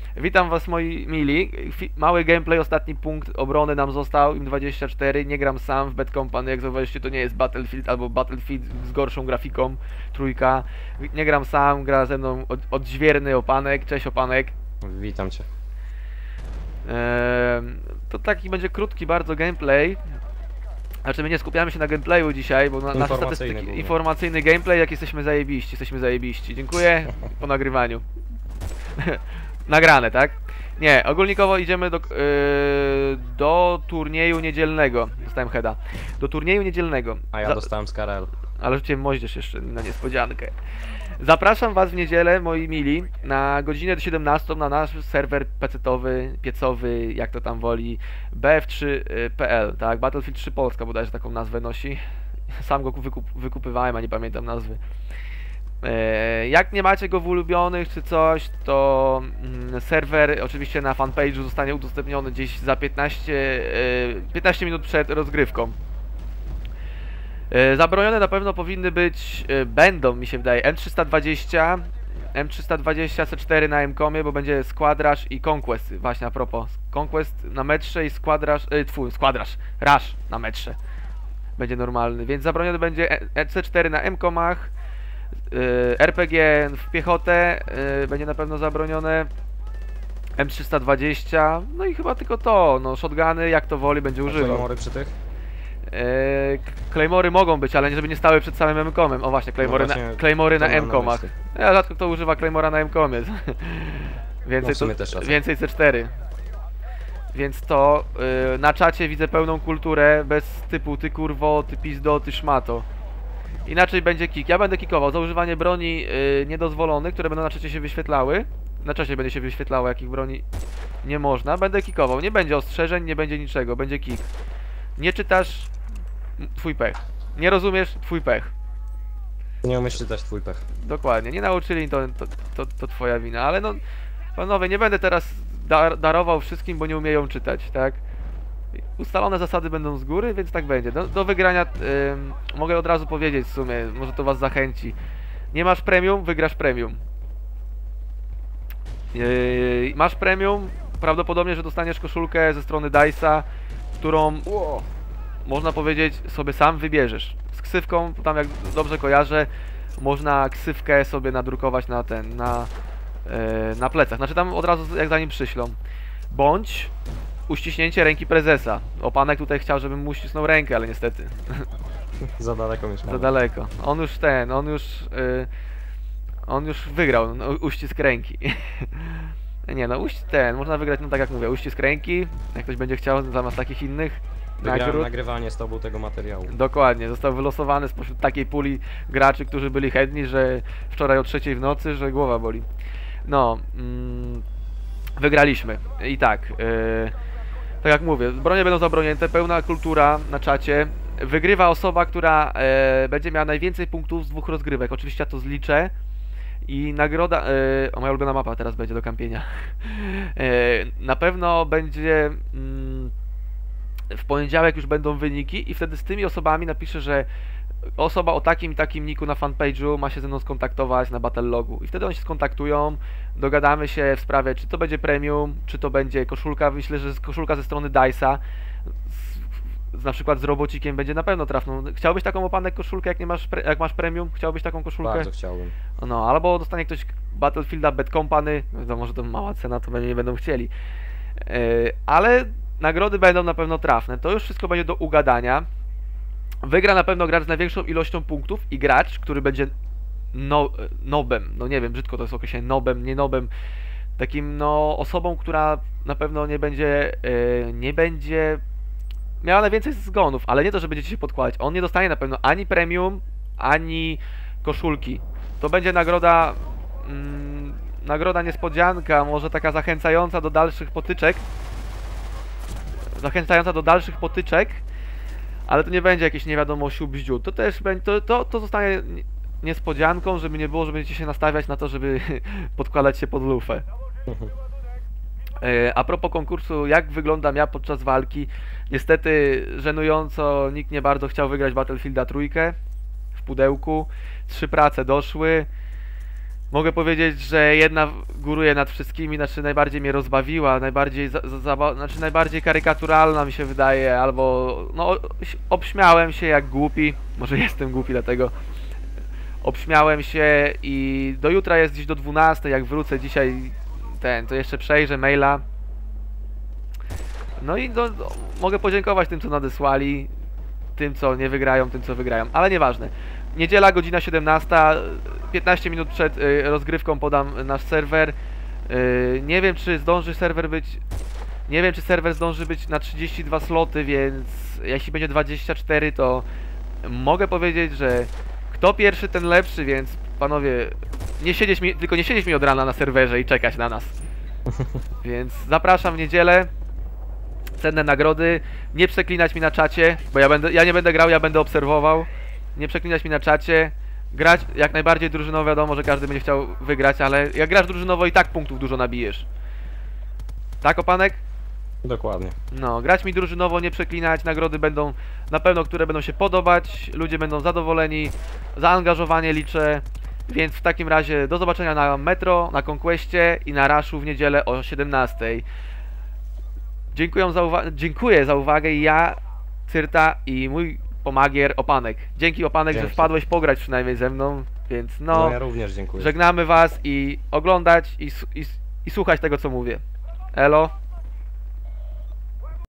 Witam was moi mili. Mały gameplay, ostatni punkt obrony nam został, im24. Nie gram sam w Bad Company, jak zauważyliście to nie jest Battlefield albo Battlefield z gorszą grafiką, trójka. Nie gram sam, gra ze mną odźwierny Opanek. Cześć Opanek. Witam cię. To taki będzie krótki bardzo gameplay. Znaczy my nie skupiamy się na gameplayu dzisiaj, bo nasze statystyki... Informacyjny gameplay, jak jesteśmy zajebiści. Dziękuję, po nagrywaniu. Nagrane, tak? Nie, ogólnikowo idziemy do turnieju niedzielnego. Dostałem heada. Do turnieju niedzielnego. A ja dostałem z KRL. Ale rzuciłem moździerz jeszcze na niespodziankę. Zapraszam was w niedzielę, moi mili, na godzinę 17 na nasz serwer pecetowy, piecowy, jak to tam woli, bf3.pl, tak? Battlefield 3 Polska bodajże taką nazwę nosi. Sam go wykupywałem, a nie pamiętam nazwy. Jak nie macie go w ulubionych czy coś, to serwer oczywiście na fanpage'u zostanie udostępniony gdzieś za 15 minut przed rozgrywką. Zabronione na pewno powinny być, będą mi się wydaje, M320 C4 na M-komie, bo będzie Squad Rush i Conquest, właśnie a propos. Conquest na metrze i Squad Rush, Rush na metrze. Będzie normalny, więc zabroniony będzie C4 na M-komach. RPG w piechotę będzie na pewno zabronione. M320, no i chyba tylko to, no shotguny jak to woli będzie używał. Claymory przy tych? Claymory mogą być, ale żeby nie stały przed samym M-komem. O właśnie, Claymory na M-komach. Ja rzadko kto używa Claymora na M-komie. Więcej C4. Więc to na czacie widzę pełną kulturę bez typu ty kurwo, ty pizdo, ty szmato. Inaczej będzie kick. Ja będę kickował za używanie broni niedozwolonych, które będą na czacie się wyświetlały. Na czacie będzie się wyświetlało, jakich broni nie można. Będę kickował. Nie będzie ostrzeżeń, nie będzie niczego. Będzie kick. Nie czytasz, twój pech. Nie rozumiesz, twój pech. Nie umiesz czytać, twój pech. Dokładnie. Nie nauczyli, to twoja wina. Ale no, panowie, nie będę teraz darował wszystkim, bo nie umieją czytać, tak? Ustalone zasady będą z góry, więc tak będzie. Do wygrania mogę od razu powiedzieć w sumie, może to was zachęci. Nie masz premium, wygrasz premium. Masz premium, prawdopodobnie, że dostaniesz koszulkę ze strony Dice'a, którą można powiedzieć sobie sam wybierzesz. Z ksywką, tam jak dobrze kojarzę, można ksywkę sobie nadrukować na na plecach. Znaczy tam od razu jak za nim przyślą. Bądź uściśnięcie ręki prezesa. Opanek tutaj chciał, żebym mu uścisnął rękę, ale niestety. Za daleko mi Za daleko. On już wygrał uścisk ręki. Nie no, można wygrać, no tak jak mówię, uścisk ręki, jak ktoś będzie chciał zamiast takich innych nagród. Nagrywanie z tobą tego materiału. Dokładnie, został wylosowany spośród takiej puli graczy, którzy byli chętni, że wczoraj o 3 w nocy, że głowa boli. No, wygraliśmy. I tak, tak jak mówię, bronie będą zabronięte, pełna kultura na czacie. Wygrywa osoba, która będzie miała najwięcej punktów z 2 rozgrywek. Oczywiście ja to zliczę. I nagroda... o, moja ulubiona mapa teraz będzie do kampienia. Na pewno będzie... w poniedziałek już będą wyniki i wtedy z tymi osobami napiszę, że osoba o takim i takim niku na fanpage'u ma się ze mną skontaktować na Battlelogu. I wtedy oni się skontaktują, dogadamy się w sprawie, czy to będzie premium, czy to będzie koszulka. Myślę, że koszulka ze strony Dice'a, na przykład z robocikiem będzie na pewno trafną. Chciałbyś taką, Opanek, koszulkę, jak masz premium? Chciałbyś taką koszulkę? Bardzo chciałbym. No, albo dostanie ktoś Battlefielda Bad Company, no może to mała cena, to nie będą chcieli. Ale nagrody będą na pewno trafne. To już wszystko będzie do ugadania. Wygra na pewno gracz z największą ilością punktów i gracz, który będzie nobem. No nie wiem, brzydko to jest określenie, nobem, nie nobem. Takim, no, osobą, która na pewno nie będzie miała najwięcej zgonów, ale nie to, że będziecie się podkładać. On nie dostanie na pewno ani premium, ani koszulki. To będzie nagroda... nagroda niespodzianka, może taka zachęcająca do dalszych potyczek. Ale to nie będzie jakieś nie wiadomo siu-bździu. To też będzie, to zostanie niespodzianką, żeby nie było, że będziecie się nastawiać na to, żeby podkładać się pod lufę. A propos konkursu, jak wyglądam ja podczas walki? Niestety, żenująco, nikt nie bardzo chciał wygrać Battlefielda 3 w pudełku. 3 prace doszły. Mogę powiedzieć, że jedna góruje nad wszystkimi, znaczy najbardziej mnie rozbawiła, najbardziej, znaczy najbardziej karykaturalna mi się wydaje, albo no obśmiałem się jak głupi, może jestem głupi dlatego. Obśmiałem się i do jutra jest gdzieś do 12, jak wrócę dzisiaj to jeszcze przejrzę maila. No i mogę podziękować tym, co nadesłali, tym, co nie wygrają, tym, co wygrają, ale nieważne. Niedziela, godzina 17, 15 minut przed rozgrywką podam nasz serwer. Nie wiem, czy zdąży serwer być... Nie wiem, czy serwer zdąży być na 32 sloty, więc jeśli będzie 24, to mogę powiedzieć, że kto pierwszy, ten lepszy, więc panowie, tylko nie siedzieć mi od rana na serwerze i czekać na nas. Więc zapraszam w niedzielę. Cenne nagrody. Nie przeklinać mi na czacie, bo ja nie będę grał, ja będę obserwował. Nie przeklinać mi na czacie. Grać jak najbardziej drużynowo, wiadomo, że każdy będzie chciał wygrać, ale jak grasz drużynowo i tak punktów dużo nabijesz. Tak, opanek? Dokładnie. No, grać mi drużynowo, nie przeklinać, nagrody będą na pewno, które będą się podobać, ludzie będą zadowoleni, zaangażowanie liczę, więc w takim razie do zobaczenia na Metro, na Conquestie i na Rushu w niedzielę o 17. Dziękuję za uwagę, ja, Cyrta i mój pomagier Opanek. Dzięki, Opanek, Dzięki. że wpadłeś pograć przynajmniej ze mną, więc No ja również dziękuję. żegnamy was i oglądać i słuchać tego, co mówię. Elo.